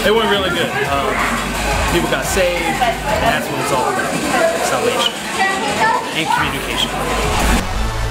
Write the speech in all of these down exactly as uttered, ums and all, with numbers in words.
It went really good. Um, people got saved, and that's what it's all about. Salvation and communication.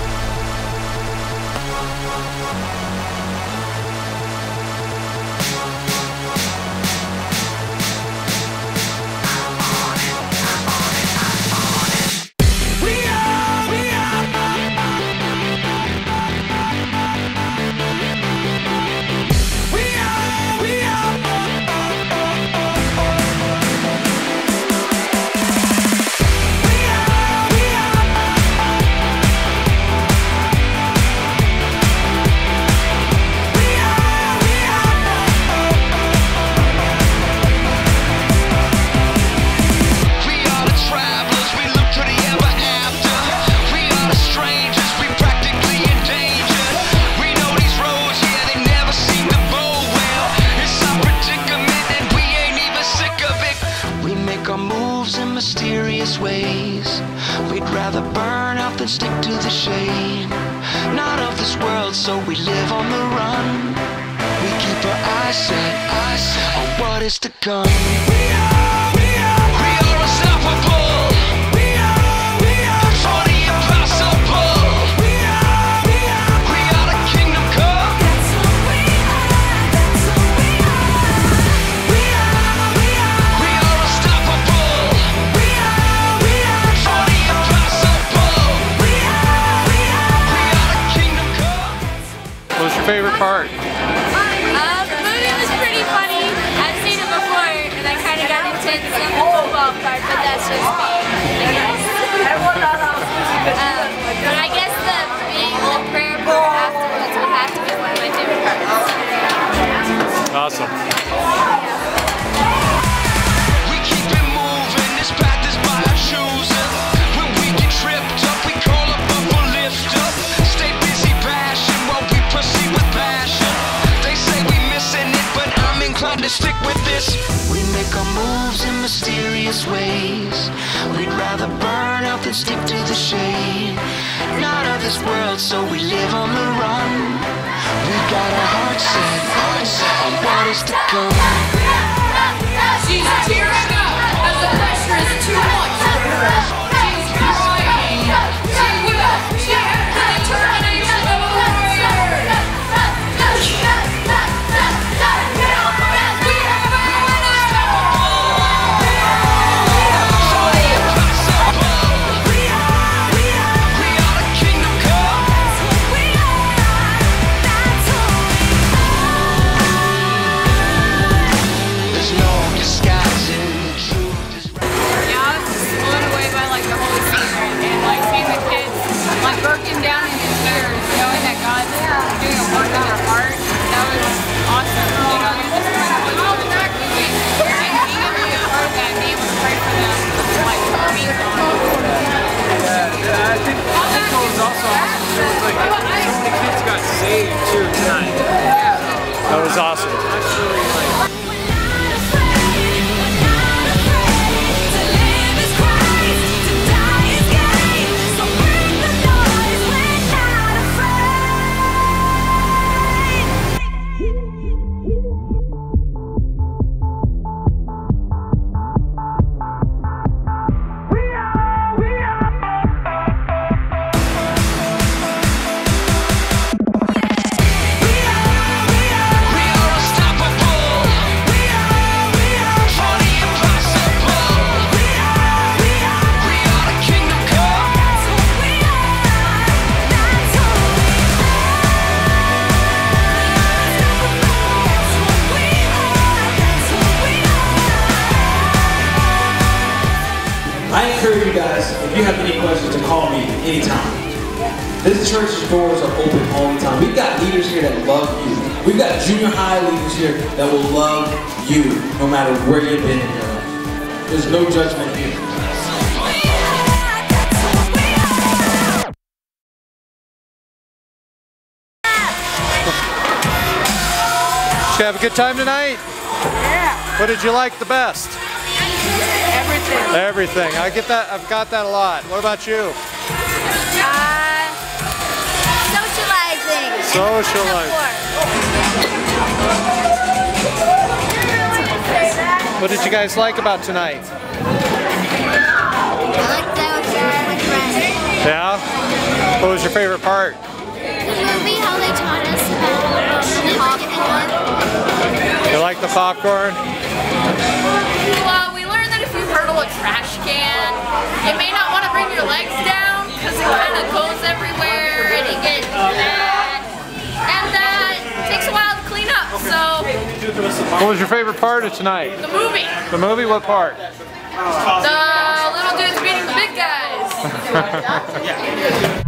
Ways. We'd rather burn out than stick to the shade. Not of this world, so we live on the run. We keep our eyes set, eyes set on what is to come. We are, we are, we are unstoppable. We are, we are, for the impossible. We are, we are, we are the kingdom come. That's who we are, that's who we are. We are, we are, we are unstoppable. We are, we are, for the impossible. We are, we are, we are the kingdom come. What was your favorite part? Uh, the movie was pretty funny. I've seen it before, and I kind of got intense in the football part, but that's just me, I guess. um, but I guess the big old prayer part afterwards would have to be one of my favorite parts. Awesome. We keep it moving, this path is by our choosing. When we get tripped up, we call up and we'll lift up. Stay busy bashing while we proceed with passion. They say we missing it, but I'm inclined to stick with this. We make our moves in mysterious ways. We'd rather burn out than stick to the shade. Not of this world, so we live on the run. We got our hearts set, hearts set on what is to come. She's tearing up as the pressure is too much for her. She's crying. She will. She has the determination of a warrior. We have a winner. We are, we are, we are the kingdom come. That's who we are. That's who we are. There's no disguising the truth is right. Yeah, I was just blown away by like the whole scene and like seeing the kids like broken down in his tears, knowing that God's doing a work in their heart. That was awesome. You know, you're just kind of looking through that movie and being able to be a part of that and being able to pray for them, like means a lot. Yeah, I think, I think it was also awesome. There was like so many kids got saved too tonight. That was awesome. That's really like. I encourage you guys, if you have any questions, to call me anytime. This church's doors are open all the time. We've got leaders here that love you. We've got junior high leaders here that will love you no matter where you've been in your life. There's no judgment here. Did you have a good time tonight? Yeah. What did you like the best? Everything. Everything. I get that. I've got that a lot. What about you? Uh, socializing. Socializing. What did you guys like about tonight? I like that I was sharing with friends. Yeah? What was your favorite part? The movie, how they taught us about the popcorn. You like the popcorn? Well, we learned that if you hurdle a trash can, you may not want to bring your legs down because it kind of goes everywhere and you get mad. And that takes a while to clean up, so... What was your favorite part of tonight? The movie. The movie? What part? The little dudes beating the big guys.